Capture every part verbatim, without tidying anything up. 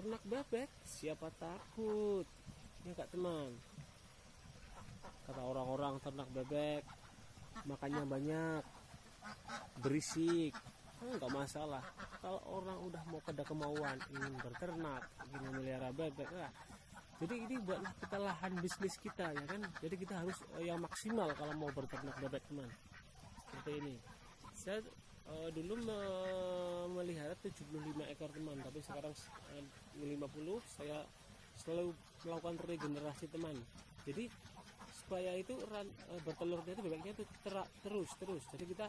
ternak bebek, siapa takut? Ya kak teman. Kata orang-orang ternak bebek makannya banyak, berisik, enggak masalah. Kalau orang udah mau pada kemauan ingin berternak, ingin memelihara bebek, lah. Jadi ini buatlah kita lahan bisnis kita, ya kan? Jadi kita harus yang maksimal kalau mau berternak bebek teman. Seperti ini. Saya uh, dulu me melihara tujuh puluh lima ekor teman, tapi sekarang uh, lima puluh. Saya selalu melakukan regenerasi teman. Jadi supaya itu ran, uh, bertelurnya itu bebeknya itu ter terus terus. Jadi kita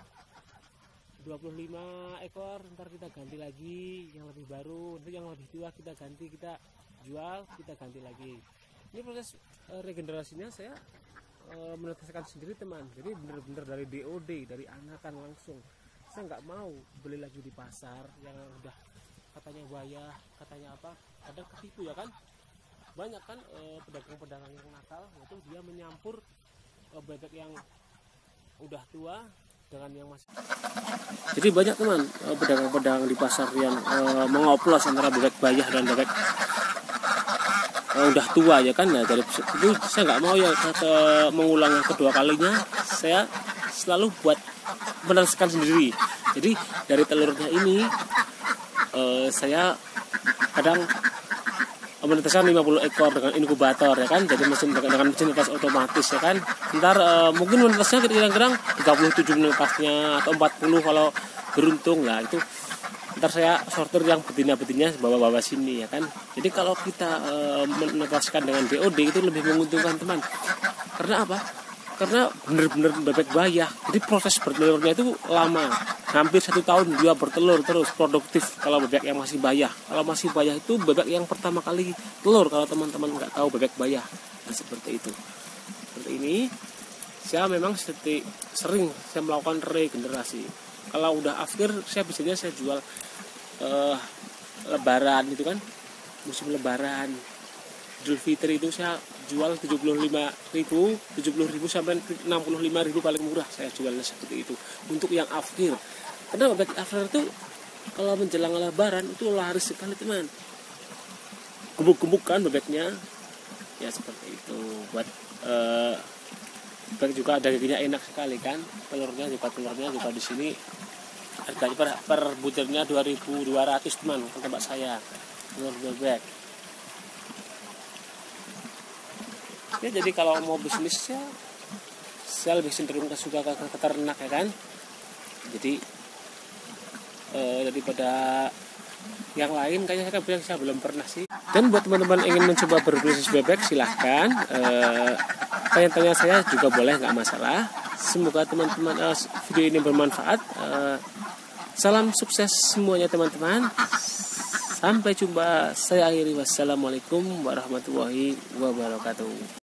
dua puluh lima ekor, ntar kita ganti lagi yang lebih baru, nanti yang lebih tua kita ganti, kita jual, kita ganti lagi. Ini proses uh, regenerasinya saya uh, meneteskan sendiri teman. Jadi benar-benar dari D O D, dari anakan langsung. Saya nggak mau beli lagi di pasar yang udah katanya bayah, katanya apa, kadang ketipu ya kan. Banyak kan uh, pedagang-pedagang yang nakal, yaitu dia menyampur uh, bebek yang udah tua dengan yang masih. Jadi banyak teman uh, pedagang-pedagang di pasar yang uh, mengoplos antara bebek bayah dan bebek Uh, udah tua ya kan. Nah dari itu saya nggak mau ya ke, mengulang yang kedua kalinya. Saya selalu buat menetaskan sendiri. Jadi dari telurnya ini uh, saya kadang menetaskan lima puluh ekor dengan inkubator ya kan. Jadi mesin dengan mesin netas otomatis ya kan. Ntar uh, mungkin menetasnya kira-kira tiga puluh tujuh menetasnya atau empat puluh kalau beruntung lah. Itu ntar saya sortir yang betina-betina bawa-bawa sini ya kan. Jadi kalau kita e, menetaskan dengan D O D itu lebih menguntungkan teman. Karena apa? Karena benar-benar bebek bayah. Jadi proses bertelurnya itu lama, hampir satu tahun dia bertelur terus, produktif kalau bebek yang masih bayah. Kalau masih bayah itu bebek yang pertama kali telur, kalau teman-teman nggak tahu bebek bayah. Nah seperti itu. Seperti ini. Saya memang seti, sering saya melakukan regenerasi. Kalau udah after, saya biasanya saya jual uh, lebaran itu kan, musim lebaran, Idul Fitri itu saya jual tujuh puluh lima ribu, tujuh puluh ribu sampai enam puluh lima ribu paling murah saya jualnya seperti itu. Untuk yang after, karena bebek after itu kalau menjelang lebaran itu laris sekali teman. Gemuk-gemuk kan bebeknya, ya seperti itu. Buat uh, bebek juga dagingnya enak sekali kan, telurnya juga telurnya juga di sini harganya per, per butirnya dua ribu dua ratus teman ke tempat saya telur bebek. Ya jadi kalau mau bisnisnya saya lebih cenderung ke suka ke, ke ternak ya kan. Jadi eh, daripada yang lain kayaknya saya bilang saya belum pernah sih. Dan buat teman-teman ingin mencoba berbisnis bebek silahkan. Eh, tanya-tanya saya juga boleh, nggak masalah. Semoga teman-teman uh, video ini bermanfaat. Uh, salam sukses semuanya teman-teman. Sampai jumpa. Saya akhiri. Wassalamualaikum warahmatullahi wabarakatuh.